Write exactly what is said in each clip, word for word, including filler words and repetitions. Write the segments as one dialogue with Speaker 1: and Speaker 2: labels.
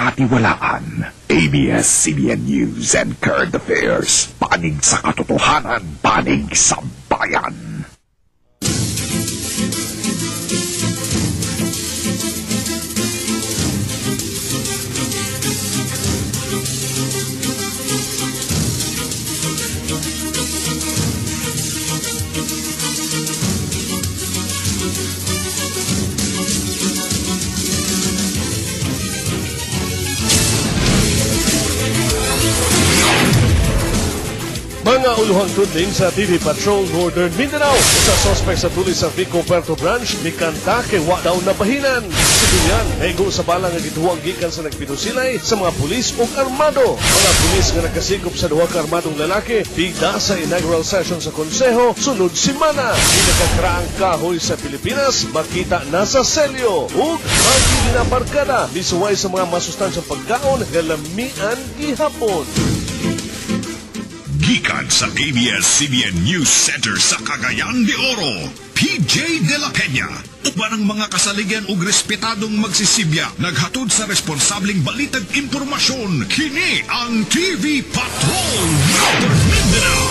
Speaker 1: pagkakatiwalaan. A B S C B N News and Current Affairs. Panig sa katotohanan, panig sa bayan.
Speaker 2: Mga uluhang tudling sa T V Patrol Northern Mindanao. Sa sospek sa tulis sa Vico Puerto Branch, ni kanta kay wa daw nabahinan. Sibilyan, naigo sa bala nga gituwang gikan sa nagpinusilay sa mga pulis ug armado. Mga pulis nga nakasikop sa duha ka armadong lalaki, bigda sa inaugural session sa konseho, sunod simana. Pinakakraang kahoy sa Pilipinas, makita na sa selyo. Ug magiginabarkada, lisuway sa mga masustansyang pagkaon, galamian gihapon.
Speaker 3: Gikan sa A B S C B N News Center sa Cagayan de Oro, P J de la Peña. Uban ang mga kasaligan ug respetadong magsisibya, naghatod sa responsableng balitag impormasyon. Kini ang T V Patrol Northern Mindanao.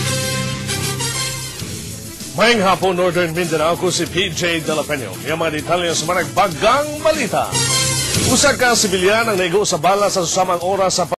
Speaker 2: Mayang hapon Northern Mindanao, ko si P J de la Peña. Yung mga detalye sa mga nagbagang balita. Usa ka sibilyan ang naigo sa bala sa susamang oras sa